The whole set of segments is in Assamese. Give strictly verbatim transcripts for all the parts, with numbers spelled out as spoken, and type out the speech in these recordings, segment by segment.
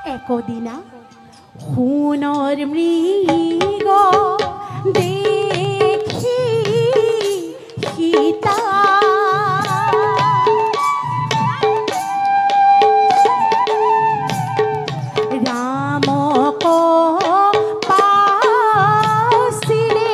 একদিনা সোণৰ মৃগ দেখি সীতা ৰামক পাছিলে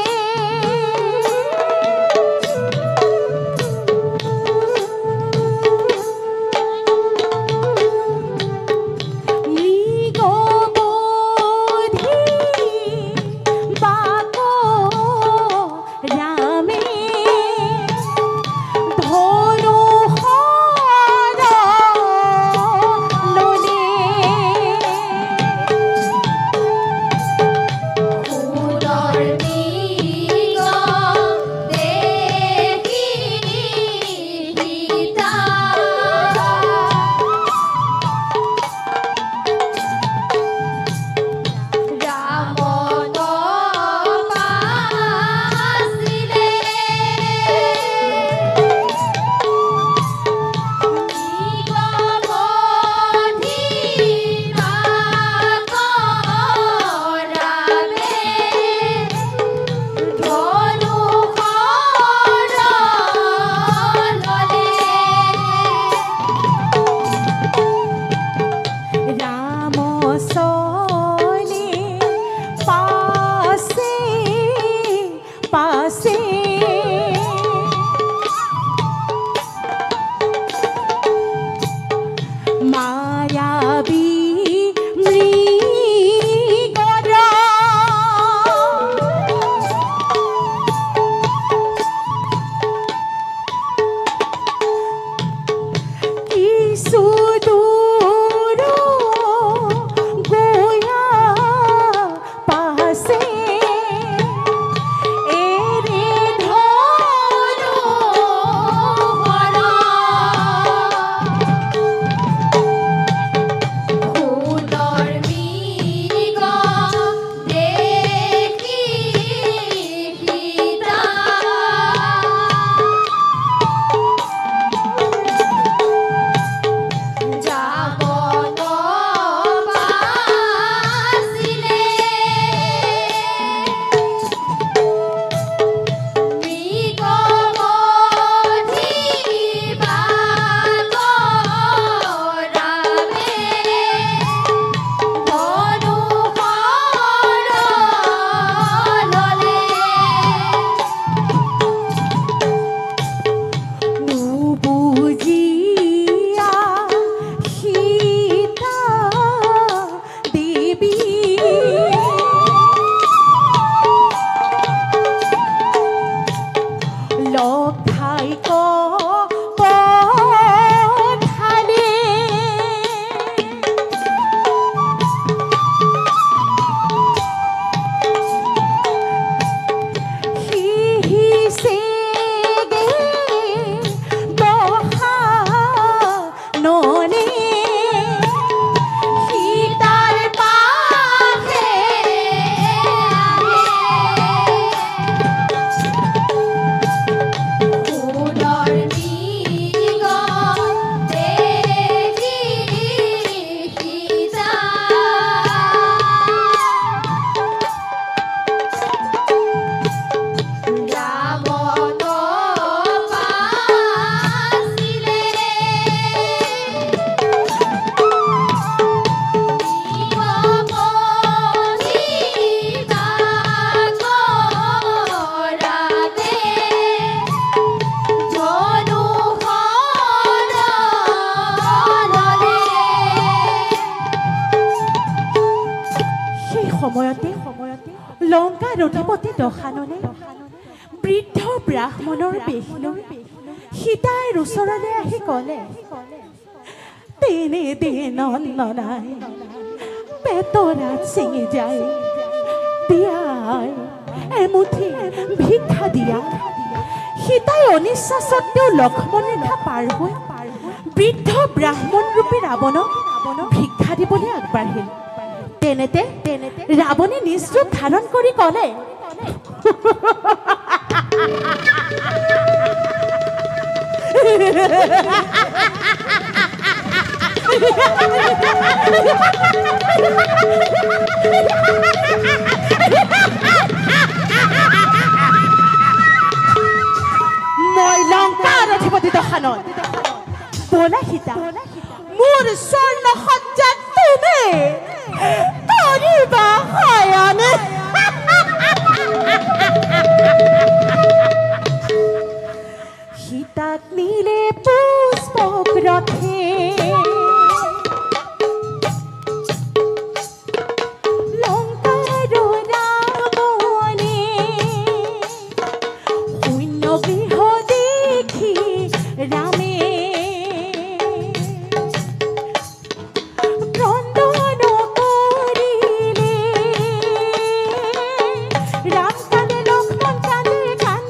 সময়তে লংকাৰ অধিপতি দশাননে বৃদ্ধ ব্ৰাহ্মণৰ বেশ লৈ সীতাৰ ওচৰলৈ আহি ক'লে, তেনে দিনত ননাই পেটৰা ছিঙি যায়, দিয়াই এমুঠি ভিক্ষা দিয়া। সীতাই অনিচ্ছা সত্ত্বেও লক্ষ্মণ ৰেখা পাৰ হৈ বৃদ্ধ ব্ৰাহ্মণ ৰূপী ৰাৱণক ভিক্ষা দিবলৈ আগবাঢ়িল। তেনেতে ৰাৱণে নিজ ৰূপ ধাৰণ কৰি ক'লে, মই লংকাৰ অধিপতি দশানন বোলা সীতা মোৰ স্বৰ্ণ সজ্জাত তুমি কৰিবা শয়ন সীতাক নীলে পুষ্পক ৰথে লংকাৰ ৰাৱণে শূন্য গৃহ দেখি ৰামে ক্ৰন্দন কৰিলে ৰাম কান্দে লক্ষ্মণ কান্দে কান্দে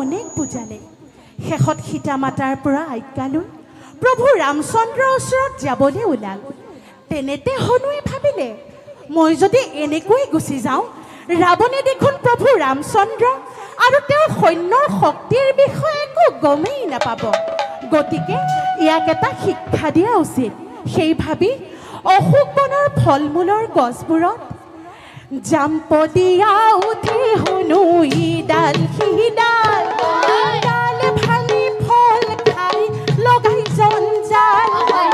অনেক বুজালে শেষত সীতা মাতাৰ পৰা আজ্ঞা লৈ প্ৰভু ৰামচন্দ্ৰৰ ওচৰত যাবলৈ ওলাল তেনেতে হনুৱে ভাবিলে মই যদি এনেকৈ গুচি যাওঁ ৰাৱণে দেখোন প্ৰভু ৰামচন্দ্ৰ আৰু তেওঁৰ সৈন্যৰ শক্তিৰ বিষয়ে একো গমেই নাপাব গতিকে ইয়াক এটা শিক্ষা দিয়া উচিত সেই ভাবি অশোক বনৰ ফল মূলৰ গছবোৰত জাম্প দিয়া উঠি হনু ইডাল সিডাল ডাল ভাঙি ফল খাই লগাই জঞ্জাল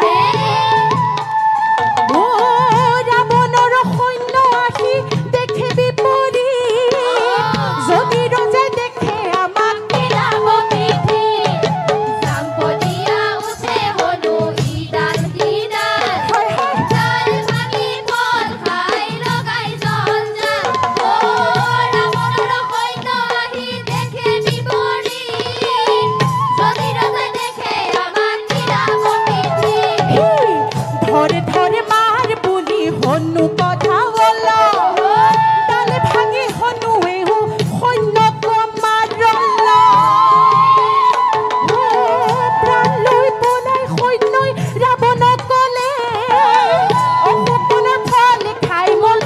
অ ৰাৱণৰ সৈন্য আহি দেখে বিপৰী যদি ৰজাই দেখে আমাক পেলাব পিঠি জাম্প দিয়া উঠে হনু ইডাল সিডাল ডাল ভাঙি ফল খাই লগাই জঞ্জাল অ ৰাৱণৰ সৈন্য আহি দেখে বিপৰী যদি ৰজাই দেখে আমাক পেলাব পিঠি ধরে ধরে মার বুলি হনু কথা বল ডালে ভাঙি হনুৱেও সৈন্যক মাৰল প্ৰাণ লৈ পলাই সৈন্যই ৰাৱণক ক'লে অশোক বনৰ ফল খাই মল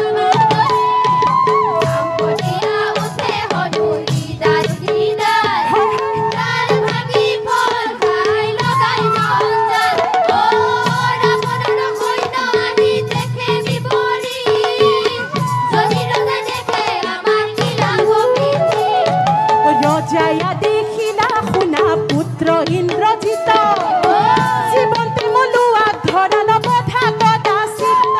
জাম্প দিয়া উঠে হনু ইডাল সিডাল ডাল ভাঙি ফল খাই লগাই জঞ্জাল অ ৰাৱণৰ সৈন্য আহি দেখে বিপৰী যদি ৰজাই দেখে আমাক পেলাব পিঠি ৰজায়া দেখিলা শুনা পুত্ৰ ইন্দ্ৰজিত জীৱন্তে মলুৱা ধৰাল বধা কদাচিত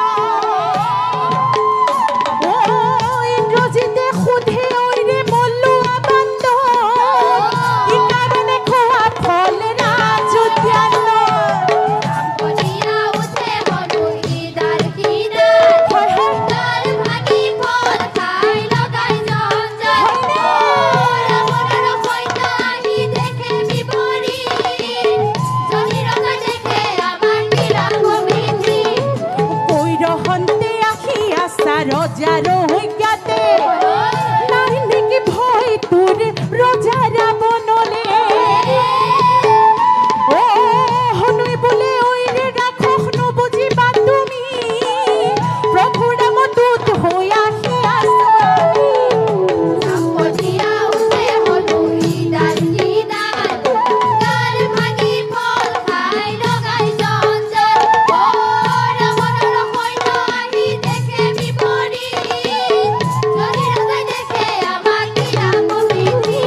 অ ইন্দ্ৰজিতে সোধে ঐৰে মলুৱা বান্দ ই কাৰণে খোৱা ফল ৰাজোদ্যান জাম্প দিয়া উঠে হনু ইডাল সিডাল ডাল ভাঙি ফল খাই লগাই জঞ্জাল অ ৰাৱণৰ সৈন্য আহি দেখে বিপৰী যদি ৰজাই দেখে আমাক পেলাব পিঠি কৈৰহন্তে আহি আছা ৰজাৰ অজ্ঞাতে নাই নেকি ভয় তোৰ ৰজা ৰাৱণলে অ হনুই বোলে ঐৰে ৰাক্ষস নুবুজিবা তুমি প্ৰভু ৰামদূত হৈ আহি আছো আমি জাম্প দিয়া উঠে হনু ইডাল সিডাল ডাল ভাঙি ফল খাই লগাই জঞ্জাল অ ৰাৱণৰ সৈন্য আহি দেখে বিপৰী যদি ৰজাই দেখে আমাক পেলাব পিঠি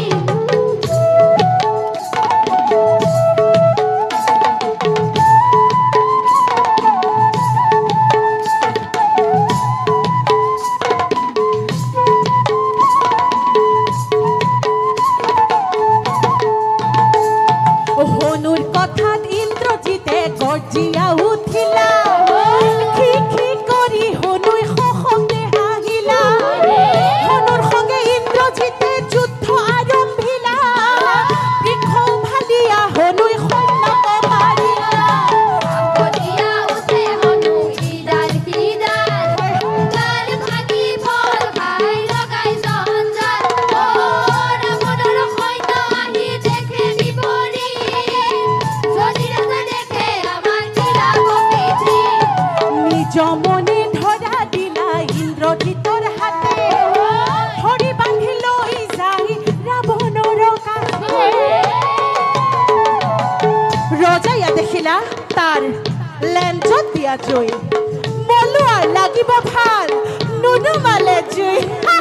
হনুৰ কথাত ইন্দ্ৰজিতে গৰ্জিয়া উঠিলা খি খি কৰি হনুই সখতে হাঁহিলা হনুৰ সঙ্গে ইন্দ্ৰজিতে যুদ্ধ আৰম্ভিলা বৃক্ষ ভালিয়া হনুই সৈন্যক মাৰিলা জাম্প দিয়া উঠে হনু ইডাল সিডাল ডাল ভাঙি ফল খাই লগাই জঞ্জাল অ ৰাৱণৰ সৈন্য আহি দেখে বিপৰী যদি ৰজাই দেখে আমাক পেলাব পিঠি নিজ মনে ধৰা দিলা ইন্দ্ৰজিতৰ হাতে ধৰি বান্ধি লৈ যাই ৰাৱণৰ কাষে ৰজায়া দেখিলা তাৰ লেঞ্চত দিয়া জুই মলুৱাৰ লাগিব ভাল নুনুমালে জুই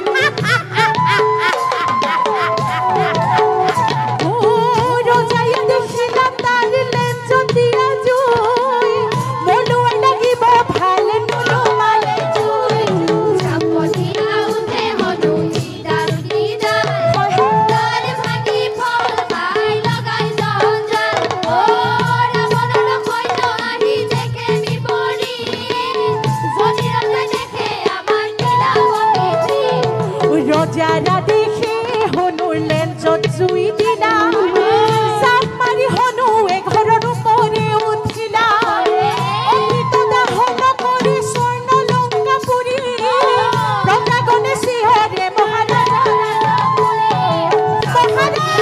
অ ৰজায়া দেখিলা তাৰ লেঞ্চত দিয়া জুই মলুৱাৰ লাগিব ভাল নুনুমালে জুই জাম্প দিয়া উঠে হনু ইডাল সিডাল ডাল ভাঙি ফল খাই লগাই জঞ্জাল অ ৰাৱণৰ সৈন্য আহি দেখে বিপৰী যদি ৰজাই দেখে আমাক পেলাব পিঠি ৰজাৰা দেখে হনুৰ লেঞ্চত জুই দিলা চাপ মাৰি হনুৱে ঘৰৰ ওপৰে উঠিলা অমৃত দাহন কৰি স্বৰ্ণ লংকা পুৰি ৰজা গণে চিঞৰে মহাৰাজা মহাৰাজ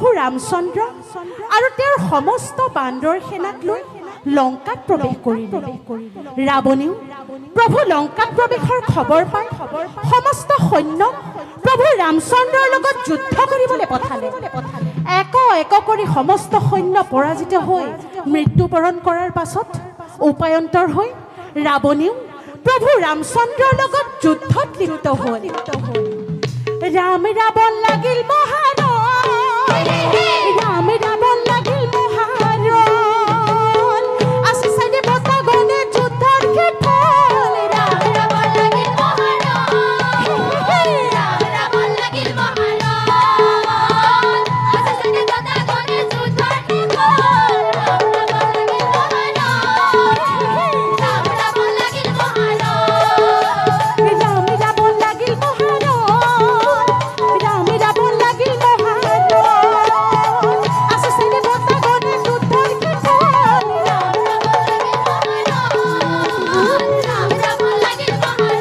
প্ৰভু ৰামচন্দ্ৰ আৰু তেওঁৰ সমস্ত বান্দৰ সেনাক লৈ লংকাত প্ৰৱেশ কৰিলে। ৰাৱণেও প্ৰভু লংকাত প্ৰৱেশৰ খবৰ পাই সমস্ত সৈন্য প্ৰভু ৰামচন্দ্ৰৰ লগত যুদ্ধ কৰিবলৈ পঠালে। এক এক কৰি সমস্ত সৈন্য পৰাজিত হৈ মৃত্যুবৰণ কৰাৰ পাছত উপায়ন্তৰ হৈ ৰাৱণেও প্ৰভু ৰামচন্দ্ৰৰ লগত যুদ্ধত লিপ্ত হ'ল। ৰাম ৰাৱণ লাগিল মহাৰণ, ৰাম ৰাৱণ লাগিল মহাৰণ, আছে চাইডে বতা গনে যুদ্ধৰ ক্ষেত্ৰত। ৰাম ৰাৱণ লাগিল মহাৰণ, ৰাম ৰাৱণ লাগিল মহাৰণ, আছে চাইডে বতা গনে যুদ্ধৰ ক্ষেত্ৰত। ৰাম ৰাৱণ লাগিল মহাৰণ, ৰাম ৰাৱণ লাগিল মহাৰণ, ৰাম ৰাৱণ লাগিল মহাৰণ, আছে চাইডে বতা গনে যুদ্ধৰ ক্ষেত্ৰত। ৰাম ৰাৱণ লাগিল মহাৰণ,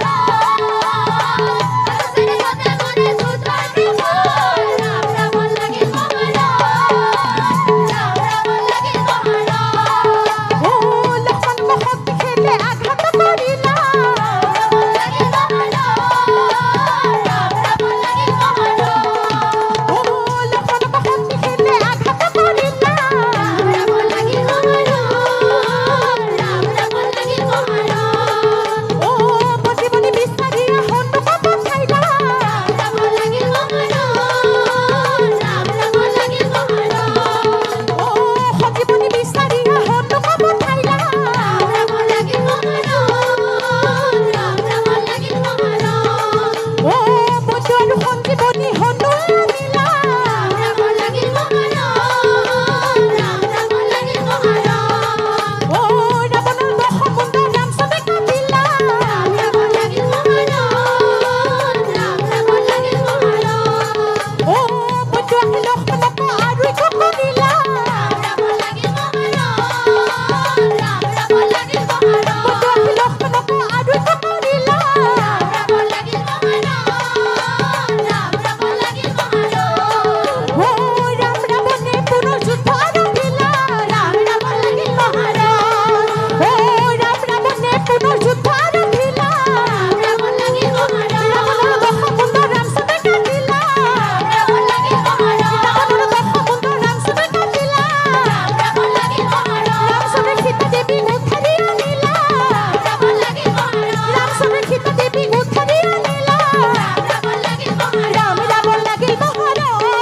আছে চাইডে বতা গনে যুদ্ধৰ ক্ষেত্ৰত। ৰাম ৰাৱণ লাগিল মহাৰণ, ৰাম ৰাৱণ লাগিল মহাৰণ, ও লক্ষ্মণ মহৎ খেলে আঘাত কৰিলা, ৰাম লাগিল মহাৰণ, ৰাম ৰাৱণ লাগিল মহাৰণ, ও লক্ষ্মণ মহৎ খেলে আঘাত কৰিলা, ৰাম ৰাৱণ লাগিল মহাৰণ, ৰাম ৰাৱণ লাগিল মহাৰণ, ও বজিবনি বিচাৰিয়া হনুক পঠাইলা, ৰাম ৰাৱণ লাগিল মহাৰণ, ৰাম ৰাৱণ লাগিল মহাৰণ, ও সজীবনি বিচাৰিয়া হনুক পঠাইলা, ৰাম ৰাৱণ লাগিল মহাৰণ, ৰাম ৰাৱণ লাগিল মহাৰণ, ও বন্ধু আৰু সঞ্জীৱনী হনু আনিলা, ৰাম ৰাৱণ লাগিল মহাৰণ, ৰাম ৰাৱণ লাগিল মহাৰণ, ও ৰাৱণৰ দশমুণ্ড ৰামচন্দ্ৰে কাটিলা, ৰাম ৰাৱণ লাগিল মহাৰণ, ৰাম ৰাৱণ লাগিল মহাৰণ, ও বন্ধু আহি লক্ষ্মণক আৰু এক কৰিলা, ৰাম ৰাৱণ লাগিল মহাৰণ, ৰাম ৰাৱণ লাগিল মহাৰণ, বন্ধু আহি লক্ষ্মণক আৰু এক কৰিলা, ৰাম ৰাৱণ লাগিল মহাৰণ, ৰাম ৰাৱণ লাগিল মহাৰণ, ও ৰাম ৰাৱণে পুনৰ যুদ্ধ আৰম্ভিলা, ৰাম ৰাৱণ লাগিল মহাৰণ, ও ৰাম ৰাৱণে পুনৰ যুদ্ধ আৰম্ভিলা, ৰাম ৰাৱণ লাগিল মহাৰণ, ৰাৱণৰ দশমুণ্ড ৰামচন্দ্ৰে কাটিলা, ৰাম ৰাৱণ লাগিল মহাৰণ, ৰাৱণৰ দশমুণ্ড ৰামচন্দ্ৰে কাটিলা, ৰাম ৰাৱণ লাগিল মহাৰণ, ৰামচন্দ্ৰে সীতা দেৱীক উদ্ধাৰি আনিলা, ৰাম ৰাৱণ লাগিল মহাৰণ, ৰামচন্দ্ৰে সীতা দেৱীক উদ্ধাৰি আনিলা, ৰাম ৰাৱণ লাগিল মহাৰণ, ৰাম ৰাৱণ লাগিল মহাৰণ,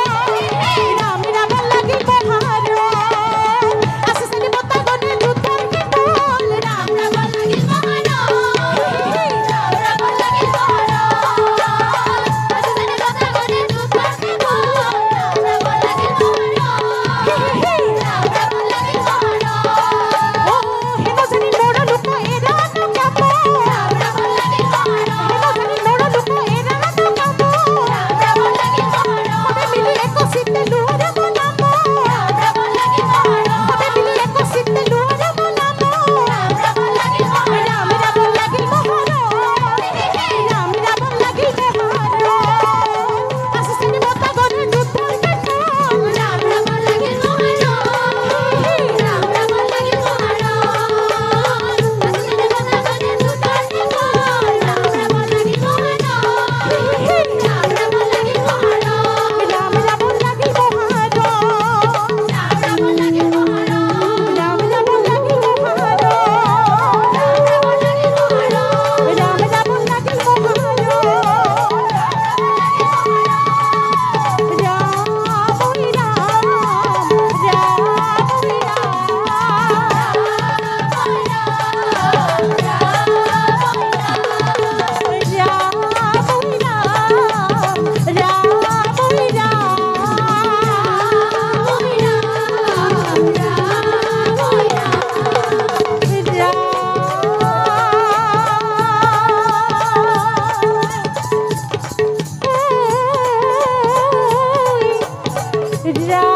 ৰাম ৰাৱণ লাগিল মহাৰণ, আছে চাইডে বতা গনে যুদ্ধৰ ক্ষেত্ৰত। ৰাম ৰাৱণ লাগিল মহাৰণ, ৰাম ৰাৱণ লাগিল মহাৰণ, আছে চাইডে বতা গনে যুদ্ধৰ ক্ষেত্ৰত। ৰাম ৰাৱণ লাগিল মহাৰণ, ৰাম ৰাৱণ লাগিল মহাৰণ, ও হেমজানী মোৰ লোক এৰা নকাব, ৰাম ৰাৱণ লাগিল মহাৰণ, হেমজানী মোৰ লোক এৰা নকাব, ৰাম ৰাৱণ লাগিল মহাৰণ, সবে মিলি এক চিত্তে লোহাৰে বনাব, ৰাম ৰাৱণ লাগিল মহাৰণ, সবে মিলি এক চিত্তে লোহাৰে বনাব, ৰাম ৰাৱণ লাগিল মহাৰণ, ৰাম ৰাৱণ লাগিল মহাৰণ, ৰাম ৰাৱণ লাগিল মহাৰণ, আছে চাইডে বতা গনে যুদ্ধৰ ক্ষেত্ৰত। ৰাম ৰাৱণ লাগিল মহাৰণ, ৰাম ৰাৱণ লাগিল মহাৰণ, আছে চাইডে বতা গনে যুদ্ধৰ ক্ষেত্ৰত। ৰাম ৰাৱণ লাগিল মহাৰণ, ৰাম ৰাৱণ লাগিল মহাৰণ, ৰাম ৰাৱণ লাগিল মহাৰণ, ৰাম ৰাৱণ লাগিল মহাৰণ, ৰাম ৰাৱণ লাগিল মহাৰণ, ৰাম ৰাৱণ লাগিল মহাৰণ, ৰাম ৰাৱণ লাগিল মহাৰণ, ৰাম